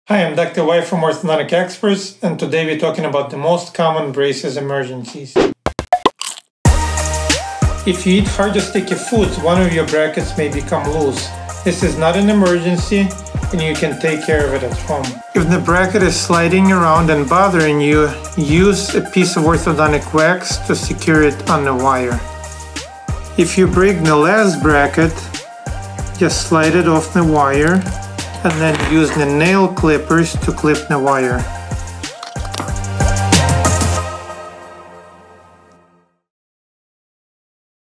Hi, I'm Dr. Y from Orthodontic Experts, and today we're talking about the most common braces emergencies. If you eat hard or sticky foods, one of your brackets may become loose. This is not an emergency, and you can take care of it at home. If the bracket is sliding around and bothering you, use a piece of orthodontic wax to secure it on the wire. If you break the last bracket, just slide it off the wire and then use the nail clippers to clip the wire.